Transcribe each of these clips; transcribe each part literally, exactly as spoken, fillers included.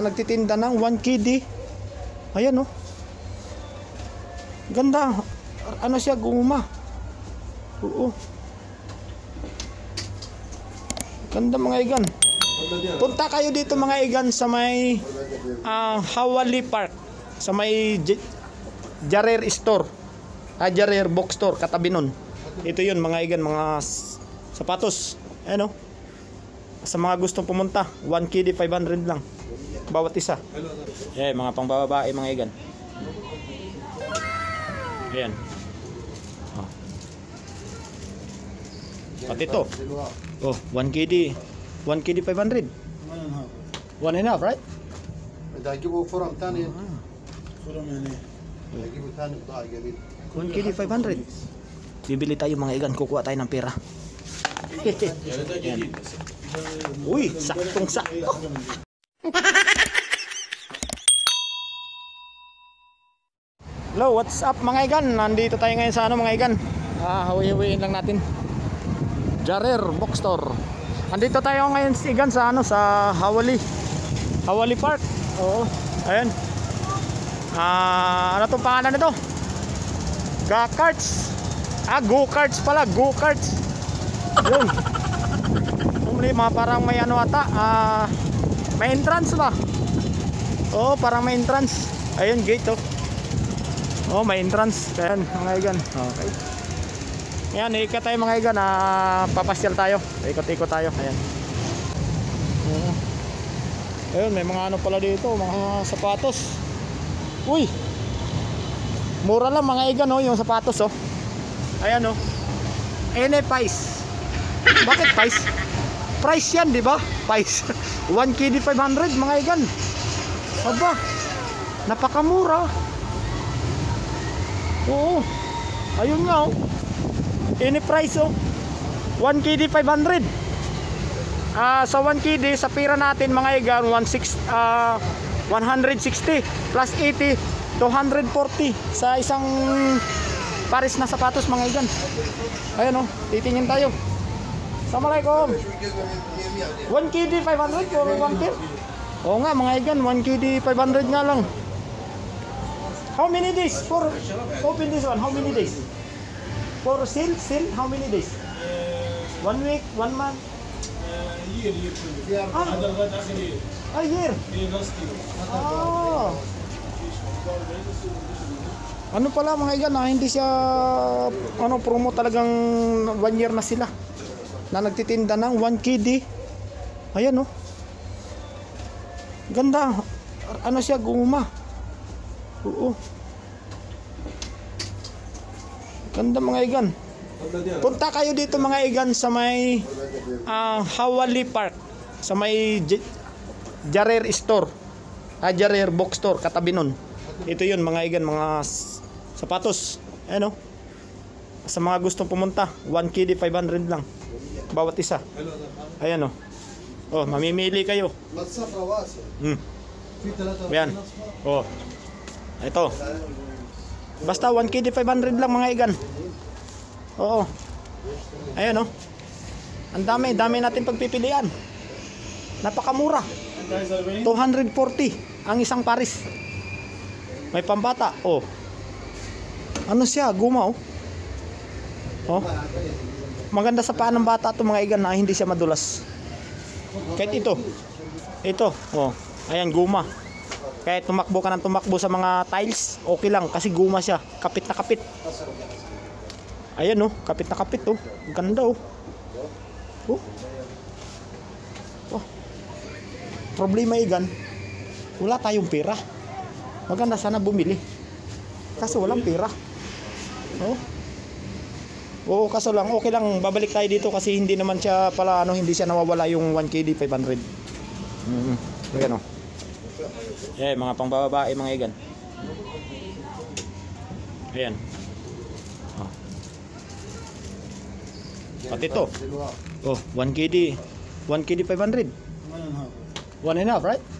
Nagtitinda ng one K D. Ayan oh. Ganda. Ano siya, guma. Oo. Ganda mga igan. Punta kayo dito mga igan sa may uh, Hawali Park. Sa may J Jarer Store. Ah, Jarer Book Store, katabi nun. Ito yun mga igan, mga sapatos. Ayan oh. Sa mga gustong pumunta, one K D five hundred lang bawat isa. Eh, mga pangbababae mga igan. Ayan. Oh. Pati ito. Oh, one K D. one K D five hundred. One and a half, right? one K D five hundred. Bibili tayo mga igan, kukuha tayo ng pera. Uy, saktong sakto. Hello, what's up mga igan? Nandito tayo ngayon sa ano mga igan. Ah, hawi-hawiin lang natin. Jarer Book Store. Nandito tayo ngayon igan sa ano, sa Hawali. Hawali Park. Oo. Ayan. Ah, ano tong pangalan nito? Go-karts. Ah, go-karts pala, go-karts. Yun. Umuli, mga parang may ano ata, ah, may entrance ba? Oo, parang may entrance. Ayun, gate oh. Oh, may entrance. Ayan, mga igan. Okay. Ayan, ikat tayo mga igan. Ah, papasyal tayo. Ikot-ikot tayo. Ayan. Uh, ayun, may mga ano pala dito. Mga sapatos. Uy! Mura lang mga igan, oh, yung sapatos, oh. Ayan, oh. Ene, price. Bakit price? Price yan, di ba? Price. one K D five hundred mga igan. Aba, napakamura. Oo. Ayun nga oh. Any price oh. one K D five hundred. Ah, sa one K D sa pira natin mga igan one sixty uh, one sixty plus eighty two forty sa isang pares na sapatos mga igan. Ayun oh, titingin tayo. Assalamualaikum. one K D five hundred for one pair. Oo nga mga igan, one K D five hundred nga lang. How many days for open this one? How many days? For sale, sale, how many days? One week, one month? Year, year. Ah, a year. Ah. Ano pala mga igan, ah, hindi siya ano promo, talagang one year na sila na nagtitinda ng one K D. Ayan oh. Ganda. Ano siya, guma. Oo. Ganda mga igan. Punta kayo dito mga igan sa may uh, Hawali Park. Sa may J Jarer Store. Ah, Jarer Book Store, katabi nun. Ito yun mga igan, mga sapatos. Ayan o. Sa mga gustong pumunta, one K D five hundred lang bawat isa. Ayan o. Oh, mamimili kayo. Hmm. Ayan. Oh. Ito. Basta one K D five hundred lang mga igan. Oo. Ayan oh. Ang dami, dami natin pagpipilian. Napakamura. two forty ang isang pares. May pambata. Oh. Ano siya? Guma oh. Oh. Maganda sa paa ng bata to mga igan na hindi siya madulas. Kahit ito. Ito. Oh. Ayan, guma. Kahit tumakbo ka ng tumakbo sa mga tiles, okay lang kasi guma siya. Kapit na kapit. Ayan oh, kapit na kapit oh. Ganda oh. Oh. Oh. Problema igan, wala tayong pera. Maganda sana bumili. Kaso walang pera. Oh. Oo, kaso lang okay lang, babalik tayo dito kasi hindi naman siya pala ano, hindi siya nawawala yung one K D five hundred. Mhm. Ayan oh. Eh, mga pangbababae mga igan. Ayan. Oh. Pati ito. Oh, one K D. one K D five hundred. one and a half, right?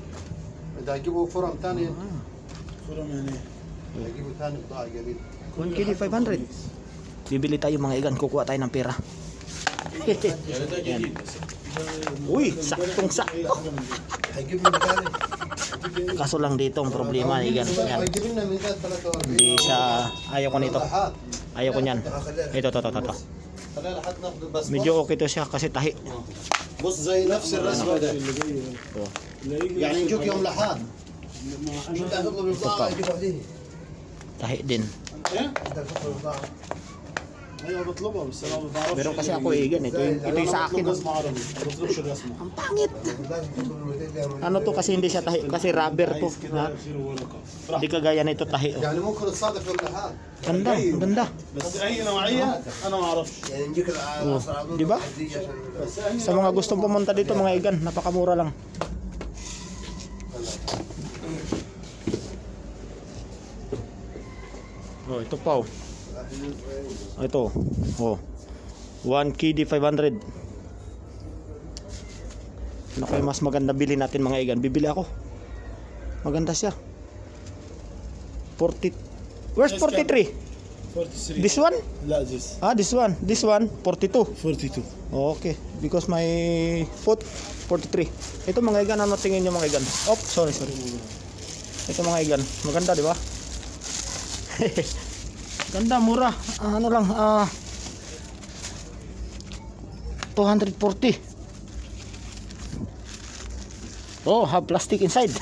one K D five hundred. Bibili tayo mga igan, kukuha tayo ng pera. Uy, saktong sakto. Kaso lang dito ang problema, igan. Yan. Hindi siya, ayaw ko nito. Ayaw ko niyan. Ito, ito, ito, ito. Medyo okay to siya kasi tahi. بص زي نفس الرسمه ده Oh. يعني نجوك يوم الاحد شو بدك تطلب البضاعه يجيب وحده Tahi din. بدك تطلب البضاعه ايوه بطلبها بس انا ما بعرفش. Pero kasi ako igan, ito, yung- ito yung sa akin. بطلب رسمه عربي ما بطلبش الرسمه. Ang pangit. لازم تطلب الموديل Ano to kasi hindi siya tahi, kasi rubber to. عايز كده خير وبركه. Hindi kagaya nito tahi. Oh. يعني ممكن تصادف يوم الاحد Ganda, ganda. بس اي نوعيه انا ما اعرفش. يعني نجيك العصر على دي بقى؟ بس اي Sa mga gustong pumunta dito mga igan, napakamura lang. Oh, ito pa oh. Oh, ito. Oh. one K D five hundred. Ano kaya mas maganda bilhin natin mga igan? Bibili ako. Maganda siya. forty. Where's forty-three? forty-three. This one? لا this Ah, this one. This one forty-two. forty-two. Oh, okay, because my foot forty-three. Ito mga igan, ano tingin nyo mga igan? Oh, sorry, sorry. Ito mga igan, maganda di ba? Ganda, mura. Ah, ano lang, ah two forty. Oh, have plastic inside.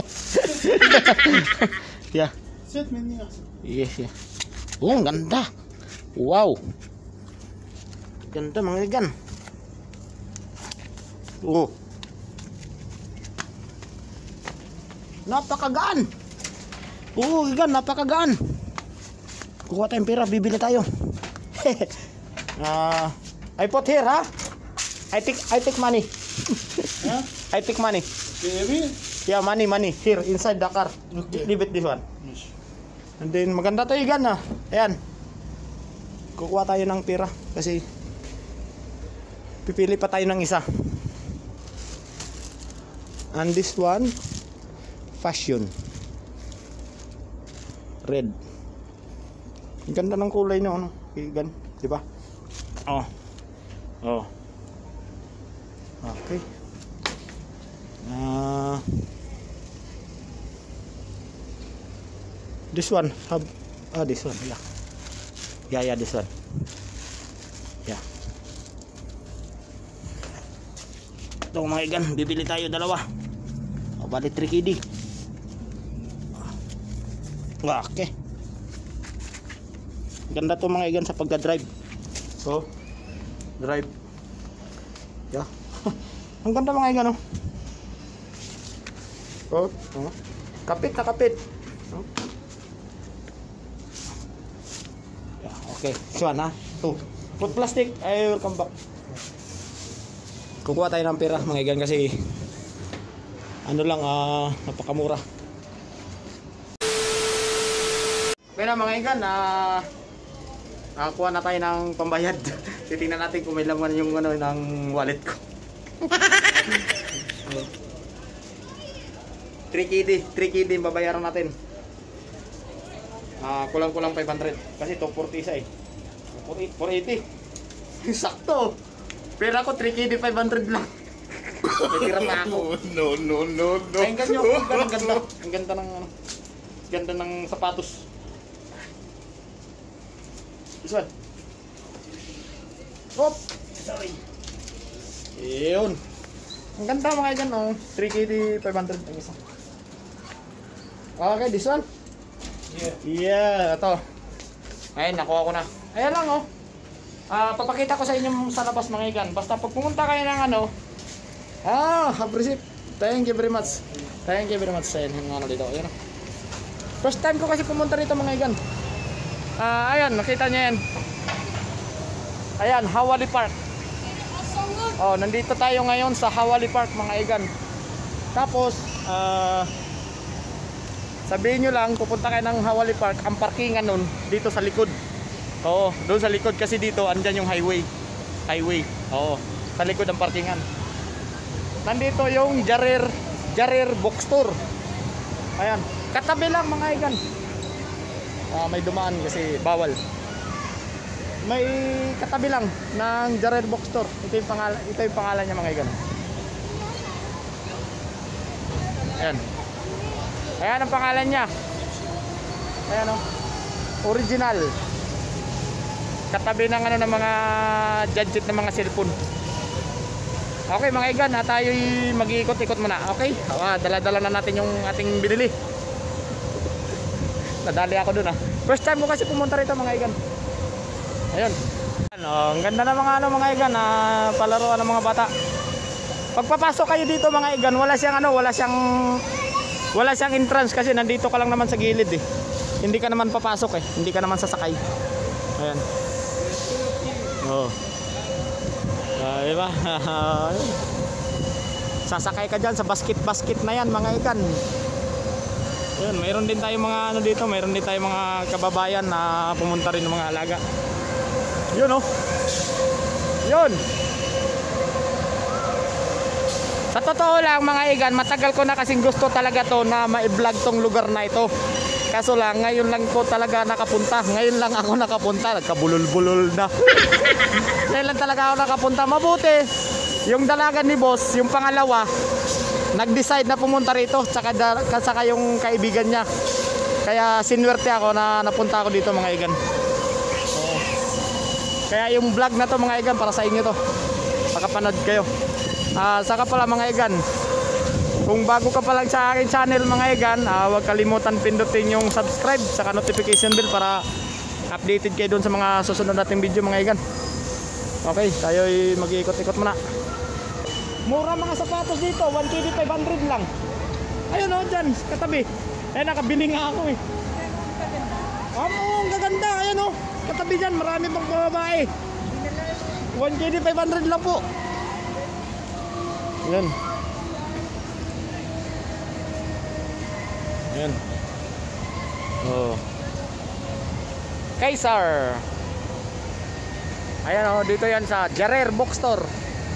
Yeah, زيت مني احسن. yes, yeah. Oh, ang ganda. Wow. Ganda mga igan. Oh. Napakagaan. Oo, igan, napakagaan. Kuha tayong pera, bibili tayo. Ah, I put here, ha? I take I take money. ها؟ I take money. يمين؟ Yeah, money, money. Here inside the car. Okay. Leave it this one. ماشي. And then maganda to igan, ha. Ayan. Kukuha tayo ng pera kasi pipili pa tayo ng isa. And this one, fashion. Red. Ang ganda ng kulay no, ano? Igan, di ba? Oh. Oh. Okay. Ah. This one, have ah this one, yeah. Yeah, yeah, this one. Yeah. Ito mga igan, bibili tayo dalawa. O bali three K D. Okay. Ganda to mga igan sa pagka-drive. So, drive. Yeah. Ang ganda mga igan, oh. Oh, oh. Kapit na kapit. Oh. Yeah, okay. So, na. So, put plastic. I will come back. Kukuha tayo ng pera mga igan kasi ano lang, ah, napakamura. Okay na mga igan, ah, nakakuha na tayo ng pambayad. Titingnan natin kung may laman yung ano ng wallet ko. three K D, three K D babayaran natin. Ah, kulang-kulang five hundred kasi two forty isa eh. four eighty. Sakto. Pera ko three K D five hundred lang. May tira na ako. No, no, no, no. Ay, ang ganda, ang ganda, ang ganda. Ang ganda ng ano. Ganda ng sapatos. This one. Hop! Sorry. Yun. Ang ganda mga igan, oh. three K D five hundred ang isa. Okay, this one. Yeah. Yeah, ito. Ayun, nakuha ko na. Ayan lang, oh. Ah, papakita ko sa inyo sa labas mga igan. Basta pag pumunta kayo ng ano, ah, have receipt. Thank you very much. Thank you very much sa inyo ano dito. Ayan. First time ko kasi pumunta dito mga igan. Ah, ayan, nakita niyo yan. Ayan, Hawali Park. Oh, nandito tayo ngayon sa Hawali Park mga igan. Tapos, ah, sabihin nyo lang, pupunta kayo ng Hawali Park, ang parkingan nun, dito sa likod. Oo, doon sa likod kasi dito, andyan yung highway. Highway, oo, sa likod ang parkingan. Nandito yung Jarer, Jarer Bookstore. Ayan, katabi lang mga igan. Ah, may dumaan kasi bawal. May katabi lang ng Jarer Bookstore. Ito yung pangalan, ito yung pangalan niya mga igan. Ayan. Ayan ang pangalan niya. Ayan o. Original. Katabi ng ano ng mga gadget ng mga cellphone. Okay mga igan, ah, tayo'y mag-iikot-ikot muna. Okay? Ah, dala-dala na natin yung ating binili. Nadali ako dun ah. First time ko kasi pumunta rito mga igan. Ayun. Ano, ang ganda na mga ano mga igan na ah, palaruan ng mga bata. Pagpapasok kayo dito mga igan, wala siyang ano, wala siyang wala siyang entrance kasi nandito ka lang naman sa gilid eh. Hindi ka naman papasok eh, hindi ka naman sasakay. Ayan. Oh. Ah, diba? Sasakay ka dyan sa basket-basket na yan mga ikan. Ayun, mayroon din tayong mga ano dito, mayroon din tayong mga kababayan na pumunta rin ng mga alaga. Yun oh. Yun. Sa totoo lang mga igan, matagal ko na kasing gusto talaga to na ma-vlog tong lugar na ito. Kaso lang, ngayon lang ko talaga nakapunta. Ngayon lang ako nakapunta. Nagkabulol-bulol na. Ngayon lang talaga ako nakapunta. Mabuti. Yung dalagan ni boss, yung pangalawa, nag-decide na pumunta rito. Tsaka, saka yung kaibigan niya. Kaya sinwerte ako na napunta ako dito mga igan. Oo. Kaya yung vlog na to mga igan, para sa inyo to. Pakapanood kayo. Uh, saka pala mga igan, kung bago ka pa lang sa akin channel mga igan, uh, huwag kalimutan pindutin yung subscribe saka notification bell para updated kayo dun sa mga susunod nating video mga igan. Okay, tayo mag-iikot-ikot muna. Mura mga sapatos dito, one K D five hundred lang. Ayun o, dyan, katabi. Eh, nakabili nga ako eh. Oh, ang gaganda, ayun o. Katabi dyan, marami pang babae. one K D five hundred lang po. Yan. Yan. Oh. Kaysar. Ayan oh, dito yan sa Jarer Bookstore.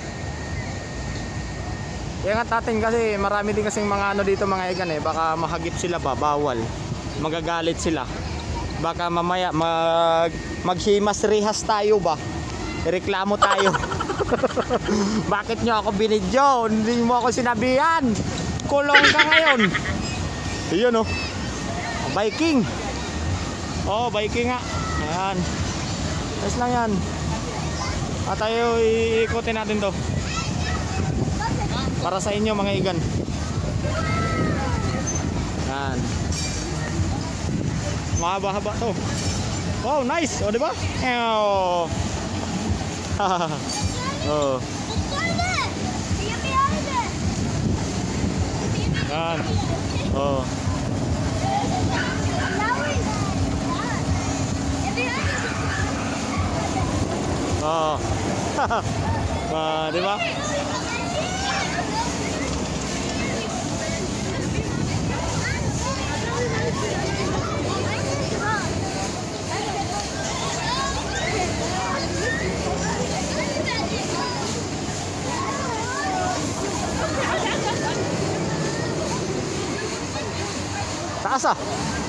Ingat natin kasi marami din kasing mga ano dito mga igan eh. Baka mahagip sila ba, bawal. Magagalit sila. Baka mamaya mag maghimas rehas tayo ba. Reklamo tayo. Bakit nyo ako binidyo? Hindi mo ako sinabihan. Kulong ka ngayon. Ayun oh. Viking. Oh, Viking nga. Ayan. Ayos lang yan. At tayo iikutin natin to. Para sa inyo mga igan. Ayan. Mahaba-haba to. Wow, nice. O, diba? Oh. Oh. Yan. Oh. Oh. Ah, di ba? Taas ah.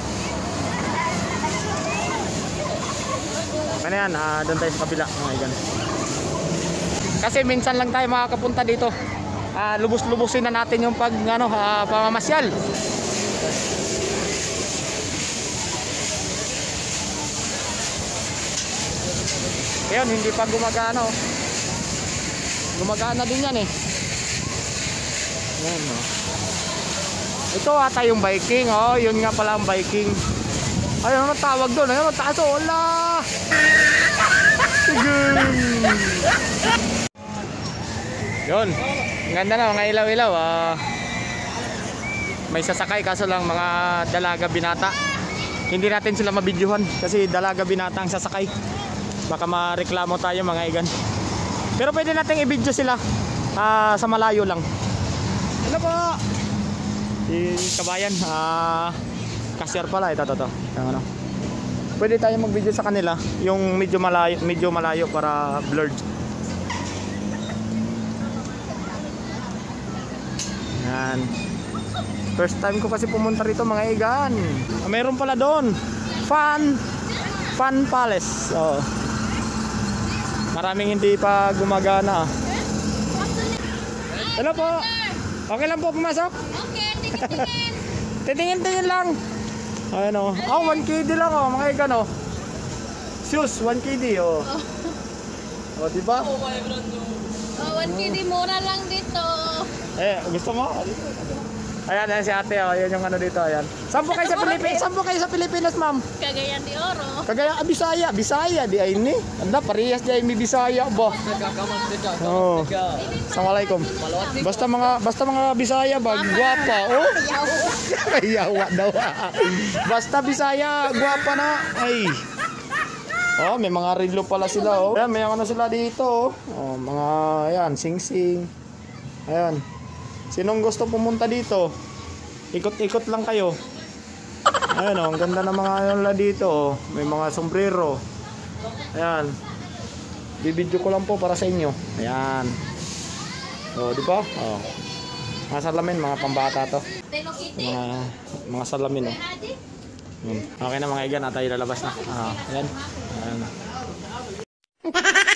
Ano yan, ah, doon tayo sa kabila mga igan. Kasi minsan lang tayo makakapunta dito. Ah, lubos-lubusin na natin yung pag ano, ah, pamamasyal. Ayun, hindi pa gumagana oh. Gumagana din yan eh. Ayan oh. Ito ata yung Viking, oh, yun nga pala ang Viking. Ayun, ano tawag doon? Ayun, taas, oh, wala. Sige. Yun, ang ganda na, mga ilaw-ilaw. Ah. May sasakay, kaso lang mga dalaga binata. Hindi natin sila mabidyuhan kasi dalaga binata ang sasakay. Baka mareklamo tayo mga igan. Pero pwede natin i-video sila ah, sa malayo lang. Ano po? Si kabayan, ah, cashier pala, ito, ito, ito. Ano? Pwede tayo mag-video sa kanila, yung medyo malayo, medyo malayo para blurred. Yan. First time ko kasi pumunta rito mga igan. Ah, meron pala doon. Fun, Fun Palace. Oh. Maraming hindi pa gumagana. Hello po. Okay lang po pumasok? Okay, tingin-tingin. Titingin-tingin lang. Ayan o. Oh, one K D lang oh, mga igan oh. Shoes, one K D oh. Oh, di ba? Oh, one K D mura lang dito. Eh, gusto mo? Ayan, ayan si ate oh. Ayan yung ano dito, ayan. Saan po kayo sa Pilipinas? Saan po kayo sa Pilipinas, ma'am? Cagayan de Oro. Kagaya ah, Bisaya, Bisaya di ay ni. Anda parehas di ay mi Bisaya ba. Oh. Assalamualaikum. Basta mga basta mga Bisaya ba gwapa oh. Yawa daw. Basta Bisaya gwapa na. Ay. Oh, may mga relo pala sila oh. Ayan, may ano sila dito oh. Oh, mga ayan, sing-sing. Ayan. Sinong gusto pumunta dito? Ikot-ikot lang kayo. Ayan oh, ang ganda ng mga ano nila dito oh. May mga sombrero. Ayan. Bibidyo ko lang po para sa inyo. Ayan. Oh, di ba? Oh. Mga salamin, mga pambata to. Hello Kitty. Mga mga salamin oh. Hmm. Okay na mga igan, at tayo lalabas na. Ah, ayan. Ayan.